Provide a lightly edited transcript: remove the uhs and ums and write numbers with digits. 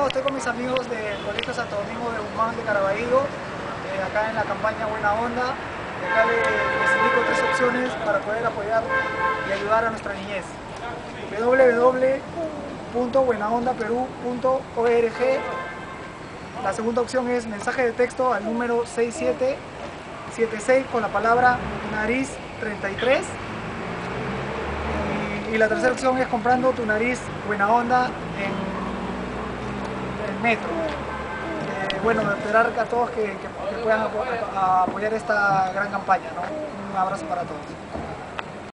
estoy con mis amigos del Colegio Santo Domingo de Guzmán de Caraballo, acá en la campaña Buena Onda. Acá les indico 3 opciones para poder apoyar y ayudar a nuestra niñez. www.buenaondaperú.org. La segunda opción es mensaje de texto al número 6776 con la palabra nariz 33. Y la tercera opción es comprando tu nariz Buena Onda en el metro. Bueno, esperar a todos que puedan apoyar esta gran campaña, ¿no? Un abrazo para todos.